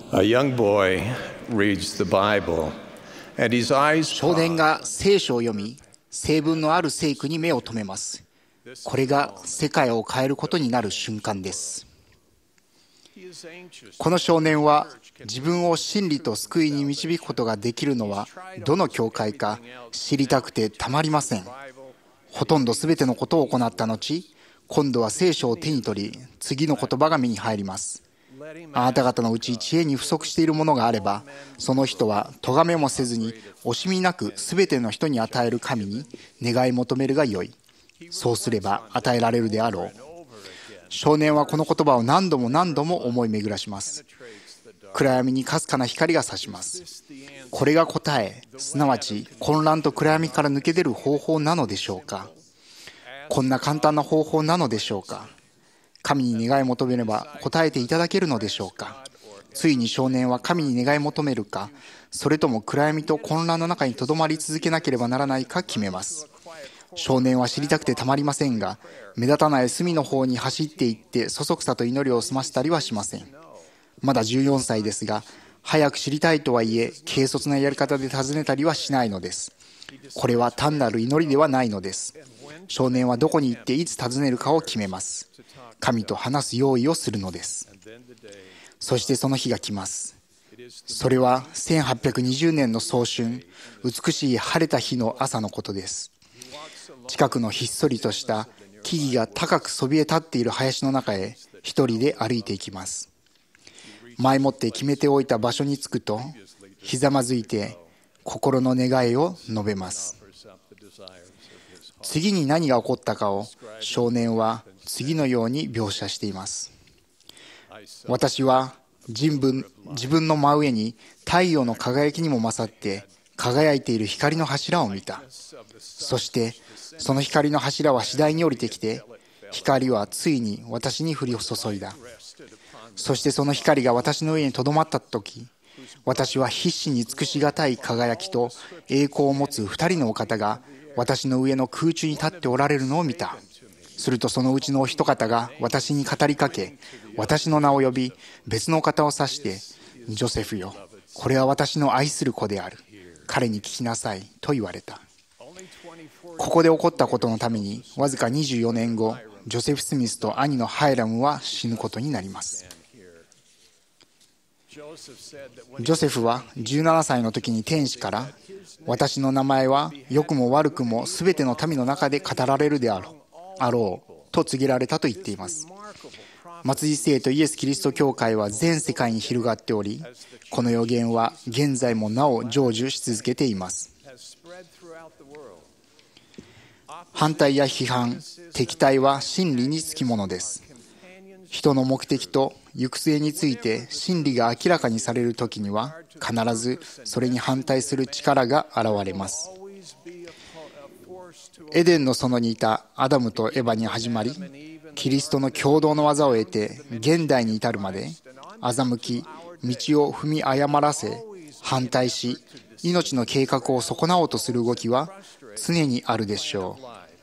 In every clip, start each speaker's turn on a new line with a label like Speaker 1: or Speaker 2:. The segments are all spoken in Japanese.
Speaker 1: A young boy reads the Bible, and his eyes
Speaker 2: 少年が聖書を読み、成分のある聖句に目を留めます。これが世界を変えることになる瞬間です。この少年は自分を真理と救いに導くことができるのはどの教会か知りたくてたまりません。ほとんど全てのことを行った後、今度は聖書を手に取り、次の言葉が目に入ります。あなた方のうち知恵に不足しているものがあれば、その人は咎めもせずに惜しみなく全ての人に与える神に願い求めるがよい。そうすれば与えられるであろう。少年はこの言葉を何度も何度も思い巡らします。暗闇にかすかな光が差します。これが答え、すなわち混乱と暗闇から抜け出る方法なのでしょうか。こんな簡単な方法なのでしょうか。神に願い求めれば答えていただけるのでしょうか。ついに少年は神に願い求めるか、それとも暗闇と混乱の中にとどまり続けなければならないか決めます。少年は知りたくてたまりませんが、目立たない隅の方に走っていってそそくさと祈りを済ませたりはしません。まだ14歳ですが、早く知りたいとはいえ軽率なやり方で尋ねたりはしないのです。これは単なる祈りではないのです。少年はどこに行っていつ尋ねるかを決めます。神と話す用意をするのです。そしてその日が来ます。それは1820年の早春、美しい晴れた日の朝のことです。近くのひっそりとした木々が高くそびえ立っている林の中へ一人で歩いていきます。前もって決めておいた場所に着くと、ひざまずいて心の願いを述べます。次に何が起こったかを少年は次のように描写しています。私は自分の真上に太陽の輝きにも勝って輝いている光の柱を見た。そしてその光の柱は次第に降りてきて、光はついに私に降り注いだ。そしてその光が私の上にとどまったとき、私は必死に尽くしがたい輝きと栄光を持つ二人のお方が私の上の空中に立っておられるのを見た。するとそのうちのお一方が私に語りかけ、私の名を呼び、別の方を指して、ジョセフよ、これは私の愛する子である。彼に聞きなさいと言われた。ここで起こったことのために、わずか24年後、ジョセフ・スミスと兄のハイラムは死ぬことになります。ジョセフは17歳の時に天使から、私の名前は良くも悪くも全ての民の中で語られるであろうと告げられたと言っています。末日聖とイエス・キリスト教会は全世界に広がっており、この予言は現在もなお成就し続けています。反対や批判、敵対は真理につきものです。人の目的と行く末について真理が明らかにされるときには、必ずそれに反対する力が現れます。エデンの園にいたアダムとエバに始まり、キリストの共同の技を得て現代に至るまで、欺き、道を踏み誤らせ、反対し、命の計画を損なおうとする動きは常にあるでしょう。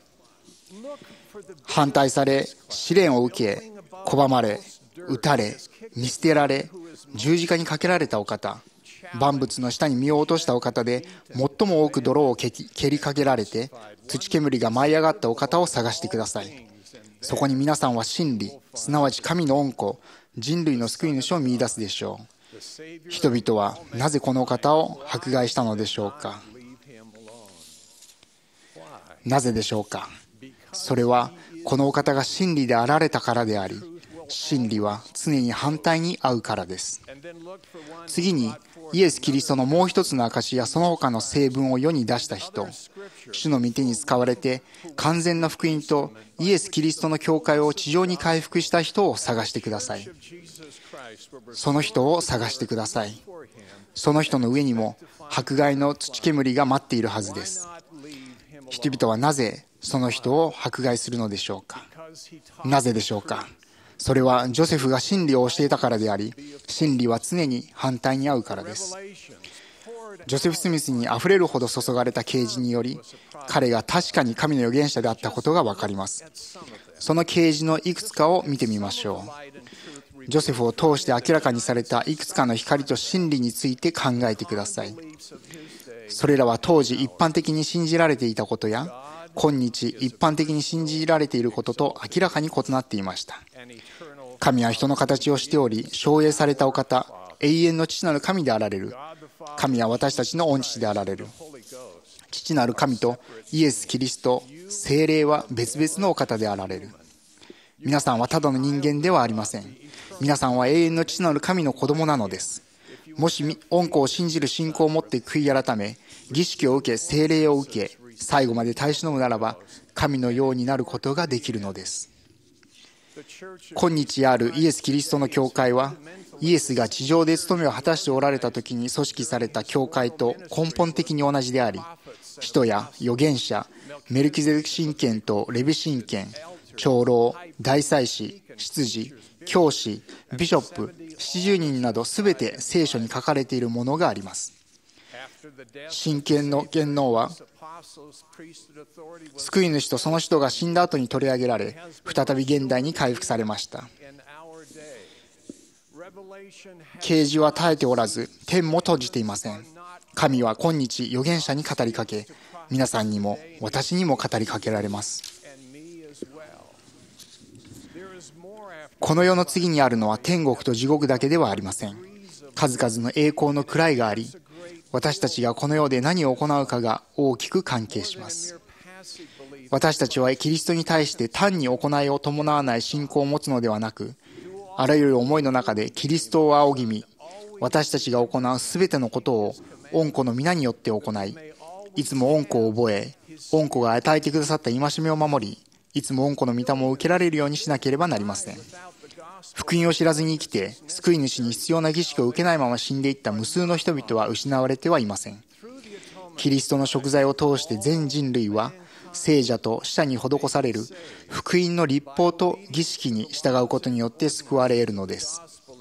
Speaker 2: 反対され、試練を受け、拒まれ、撃たれ、見捨てられ、十字架にかけられたお方、万物の下に身を落としたお方で、最も多く泥を蹴りかけられて土煙が舞い上がったお方を探してください。そこに皆さんは真理、すなわち神の恩子、人類の救い主を見出すでしょう。人々はなぜこのお方を迫害したのでしょうか。なぜでしょうか。それはこのお方が真理であられたからであり、真理は常に反対に合うからです。次にイエス・キリストのもう一つの証やその他の成分を世に出した人、主の御手に使われて完全な福音とイエス・キリストの教会を地上に回復した人を探してください。その人を探してください。その人の上にも迫害の土煙が待っているはずです。人々はなぜその人を迫害するのでしょうか。なぜでしょうか。それはジョセフが真理を教えたからであり、真理は常に反対に合うからです。ジョセフ・スミスにあふれるほど注がれた啓示により、彼が確かに神の預言者であったことが分かります。その啓示のいくつかを見てみましょう。 ジョセフを通して明らかにされたいくつかの光と真理について考えてください。それらは当時一般的に信じられていたことや、今日一般的に信じられていることと明らかに異なっていました。神は人の形をしており、照栄されたお方、永遠の父なる神であられる。神は私たちの御父であられる。父なる神とイエス・キリスト、聖霊は別々のお方であられる。皆さんはただの人間ではありません。皆さんは永遠の父なる神の子供なのです。もし御子を信じる信仰を持って悔い改め、儀式を受け、聖霊を受け、最後まで耐え忍ぶならば、神のようになることができるのです。今日あるイエス・キリストの教会は、イエスが地上で務めを果たしておられた時に組織された教会と根本的に同じであり、使徒や預言者、メルキゼデク神権とレビ神権、長老、大祭司、執事、教師、ビショップ、70人などすべて聖書に書かれているものがあります。神権の権能は救い主とその人が死んだ後に取り上げられ、再び現代に回復されました。啓示は絶えておらず、天も閉じていません。神は今日預言者に語りかけ、皆さんにも私にも語りかけられます。この世の次にあるのは天国と地獄だけではありません。数々の栄光の位があり、私たちがこの世で何を行うかが大きく関係します。私たちはキリストに対して単に行いを伴わない信仰を持つのではなく、あらゆる思いの中でキリストを仰ぎ見、私たちが行うすべてのことを御子の皆によって行い、いつも御子を覚え、御子が与えてくださった戒めを守り、いつも御子の御霊を受けられるようにしなければなりません。福音を知らずに生きて、救い主に必要な儀式を受けないまま死んでいった無数の人々は失われてはいません。キリストの贖罪を通して全人類は、聖者と死者に施される福音の律法と儀式に従うことによって救われ得るのです。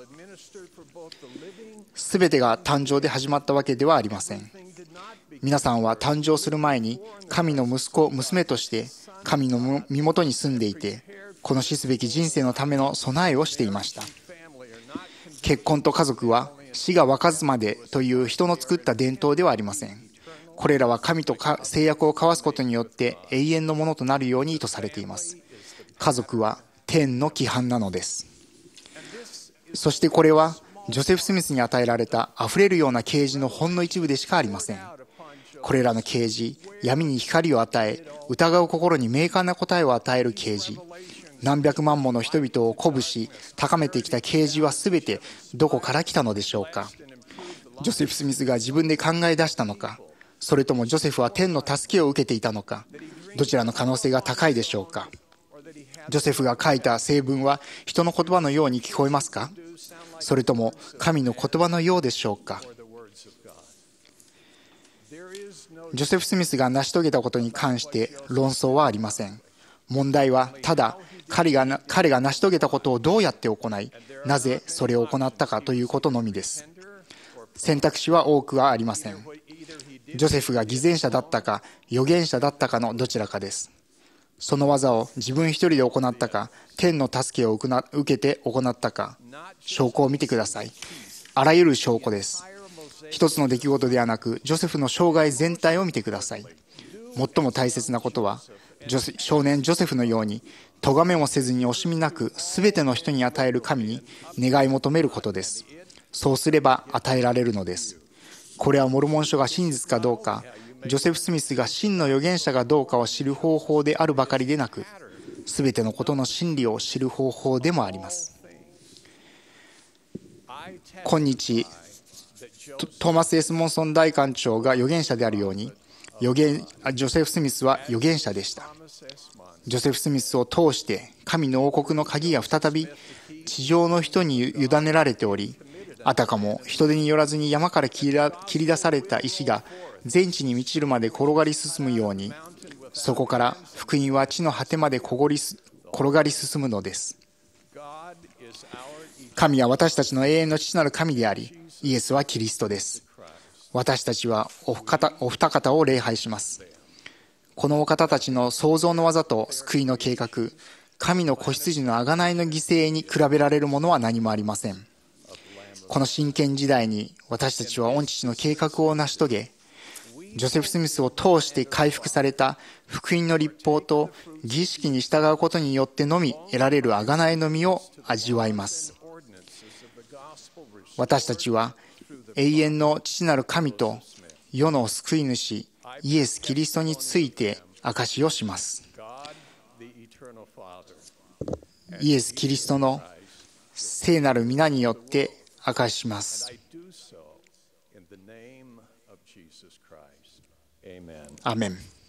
Speaker 2: すべてが誕生で始まったわけではありません。皆さんは誕生する前に神の息子、娘として神の身元に住んでいて、この死すべき人生のための備えをしていました。結婚と家族は死が分かずまでという人の作った伝統ではありません。これらは神と誓約を交わすことによって永遠のものとなるように意図されています。家族は天の規範なのです。そしてこれはジョセフ・スミスに与えられたあふれるような啓示のほんの一部でしかありません。これらの啓示、闇に光を与え、疑う心に明快な答えを与える啓示、何百万もの人々を鼓舞し高めてきた啓示はすべてどこから来たのでしょうか。ジョセフ・スミスが自分で考え出したのか、それともジョセフは天の助けを受けていたのか、どちらの可能性が高いでしょうか。ジョセフが書いた聖文は人の言葉のように聞こえますか、それとも神の言葉のようでしょうか。ジョセフ・スミスが成し遂げたことに関して論争はありません。問題はただ彼が成し遂げたことをどうやって行い、なぜそれを行ったかということのみです。選択肢は多くはありません。ジョセフが偽善者だったか預言者だったかのどちらかです。その技を自分一人で行ったか、天の助けを受けて行ったか、証拠を見てください。あらゆる証拠です。一つの出来事ではなく、ジョセフの生涯全体を見てください。最も大切なことは、少年ジョセフのように咎めもせずに惜しみなく全ての人に与える神に願い求めることです。そうすれば与えられるのです。これはモルモン書が真実かどうか、ジョセフ・スミスが真の預言者かどうかを知る方法であるばかりでなく、全てのことの真理を知る方法でもあります。今日トーマス・エスモンソン大官長が預言者であるように、ジョセフ・スミスは預言者でした。ジョセフ・スミスを通して神の王国の鍵が再び地上の人に委ねられており、あたかも人手によらずに山から切り出された石が全地に満ちるまで転がり進むように、そこから福音は地の果てまで転がり進むのです。神は私たちの永遠の父なる神であり、イエスはキリストです。私たちはお二方を礼拝します。このお方たちの創造の技と救いの計画、 神の子羊の贖いの犠牲に比べられるものは何もありません。この真剣時代に私たちは御父の計画を成し遂げ、ジョセフ・スミスを通して回復された福音の律法と儀式に従うことによってのみ得られる贖いの実を味わいます。私たちは永遠の父なる神と世の救い主イエス・キリストについて証しをします。イエス・キリストの聖なる皆によって証しします。アーメン。